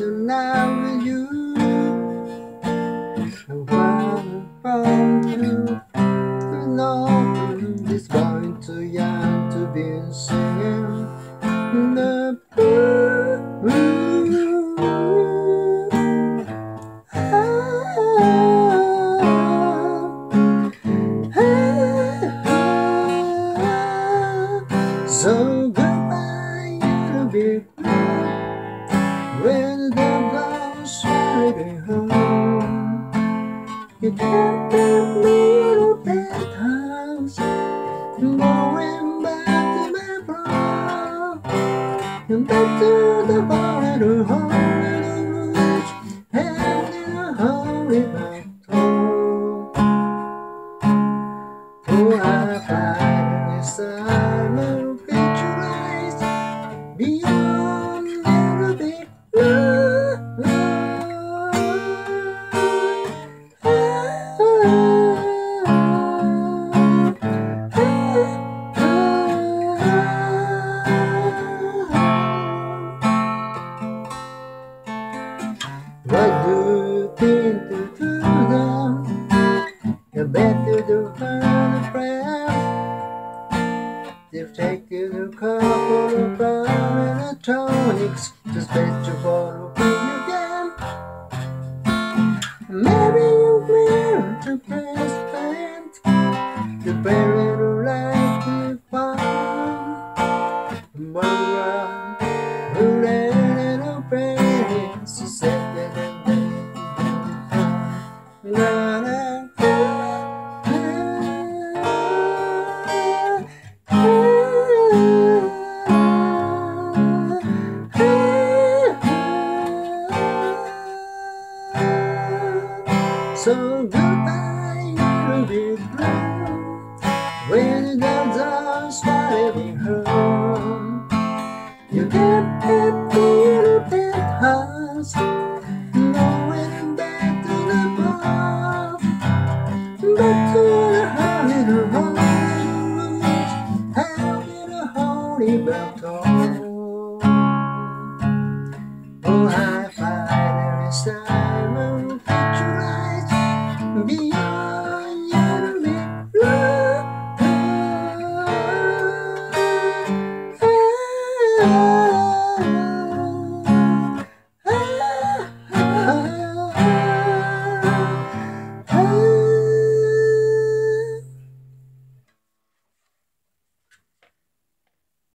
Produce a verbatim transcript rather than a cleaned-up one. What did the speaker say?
in love with you. Far from you, to know this boy too young to be singing the blues. So goodbye, little big blue, when the dogs are home. You can't let me to that house, going back to my bro, and back to the bar at the home in the woods, and in a holy back door. Oh, I find this summer beyond little big blue. What do you think to do them? You bet you do find a friend. They've taken a couple of brown tonics to spend your bottle you again. Maybe you will to press band the better to like the fun. But around the little brains to say that and then so goodbye, little big blue, when the dogs are leaving home. You get that little bit house, going back to the bar, back to the holy, the holy roots, out in the holy baptistry.